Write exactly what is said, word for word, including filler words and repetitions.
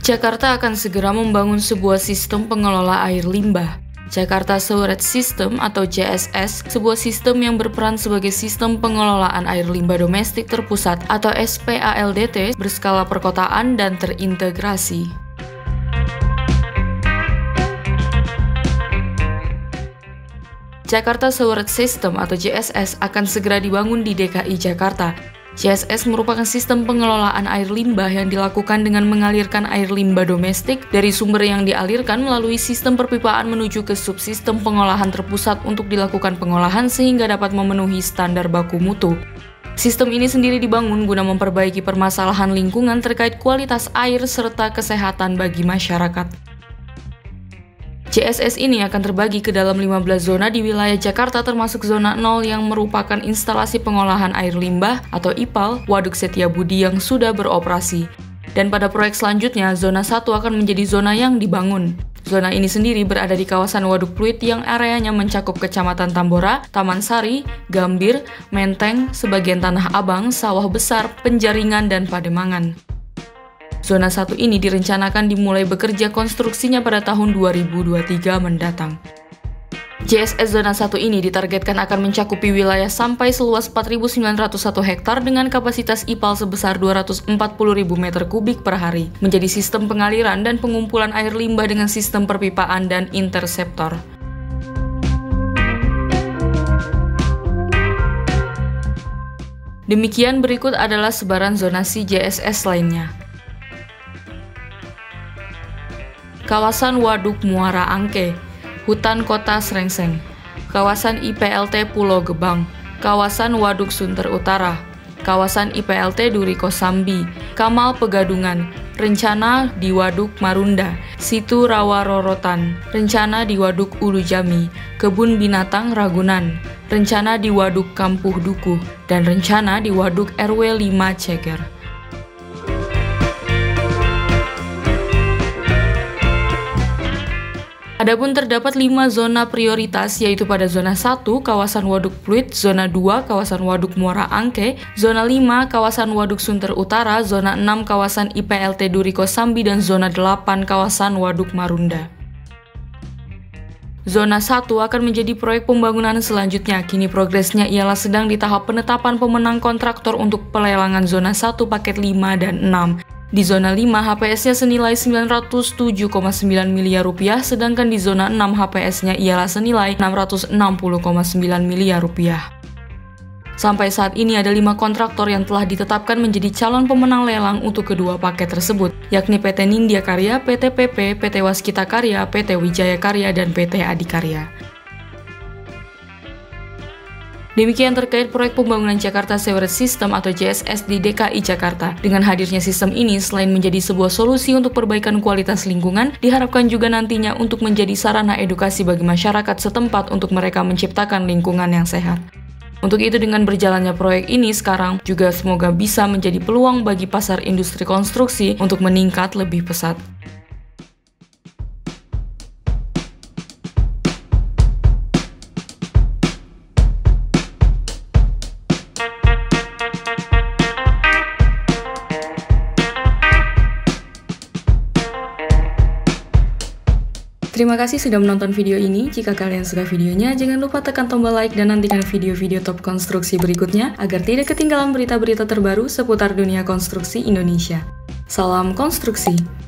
Jakarta akan segera membangun sebuah sistem pengelola air limbah. Jakarta Sewerage System atau J S S, sebuah sistem yang berperan sebagai sistem pengelolaan air limbah domestik terpusat atau S P A L D T berskala perkotaan dan terintegrasi. Jakarta Sewerage System atau J S S akan segera dibangun di D K I Jakarta. J S S merupakan sistem pengelolaan air limbah yang dilakukan dengan mengalirkan air limbah domestik dari sumber yang dialirkan melalui sistem perpipaan menuju ke subsistem pengolahan terpusat untuk dilakukan pengolahan sehingga dapat memenuhi standar baku mutu. Sistem ini sendiri dibangun guna memperbaiki permasalahan lingkungan terkait kualitas air serta kesehatan bagi masyarakat. J S S ini akan terbagi ke dalam lima belas zona di wilayah Jakarta termasuk zona nol yang merupakan instalasi pengolahan air limbah atau I P A L Waduk Setiabudi yang sudah beroperasi. Dan pada proyek selanjutnya, zona satu akan menjadi zona yang dibangun. Zona ini sendiri berada di kawasan Waduk Pluit yang areanya mencakup Kecamatan Tambora, Taman Sari, Gambir, Menteng, sebagian Tanah Abang, Sawah Besar, Penjaringan, dan Pademangan. Zona satu ini direncanakan dimulai bekerja konstruksinya pada tahun dua ribu dua puluh tiga mendatang. J S S Zona satu ini ditargetkan akan mencakupi wilayah sampai seluas empat ribu sembilan ratus satu hektar dengan kapasitas I P A L sebesar dua ratus empat puluh ribu meter kubik per hari, menjadi sistem pengaliran dan pengumpulan air limbah dengan sistem perpipaan dan interseptor. Demikian berikut adalah sebaran zonasi J S S lainnya. Kawasan Waduk Muara Angke, Hutan Kota Srengseng, Kawasan I P L T Pulau Gebang, Kawasan Waduk Sunter Utara, Kawasan I P L T Duri Kosambi, Kamal Pegadungan, Rencana di Waduk Marunda, Situ Rawa Rorotan, Rencana di Waduk Ulu Jami, Kebun Binatang Ragunan, Rencana di Waduk Kampuh Dukuh, dan Rencana di Waduk R W lima Ceger. Adapun terdapat lima zona prioritas yaitu pada zona satu kawasan Waduk Pluit, zona dua kawasan Waduk Muara Angke, zona lima kawasan Waduk Sunter Utara, zona enam kawasan I P L T Duri Kosambi, dan zona delapan kawasan Waduk Marunda. Zona satu akan menjadi proyek pembangunan selanjutnya. Kini progresnya ialah sedang di tahap penetapan pemenang kontraktor untuk pelelangan zona satu paket lima dan enam. Di zona lima, H P S-nya senilai sembilan ratus tujuh koma sembilan miliar rupiah, sedangkan di zona enam H P S-nya ialah senilai enam ratus enam puluh koma sembilan miliar rupiah. Sampai saat ini ada lima kontraktor yang telah ditetapkan menjadi calon pemenang lelang untuk kedua paket tersebut, yakni P T Nindya Karya, P T P P, P T Waskita Karya, P T Wijaya Karya, dan P T Adikarya. Demikian terkait proyek pembangunan Jakarta Sewerage System atau J S S di D K I Jakarta. Dengan hadirnya sistem ini, selain menjadi sebuah solusi untuk perbaikan kualitas lingkungan, diharapkan juga nantinya untuk menjadi sarana edukasi bagi masyarakat setempat untuk mereka menciptakan lingkungan yang sehat. Untuk itu, dengan berjalannya proyek ini sekarang juga semoga bisa menjadi peluang bagi pasar industri konstruksi untuk meningkat lebih pesat. Terima kasih sudah menonton video ini. Jika kalian suka videonya, jangan lupa tekan tombol like dan nantikan video-video top konstruksi berikutnya agar tidak ketinggalan berita-berita terbaru seputar dunia konstruksi Indonesia. Salam konstruksi!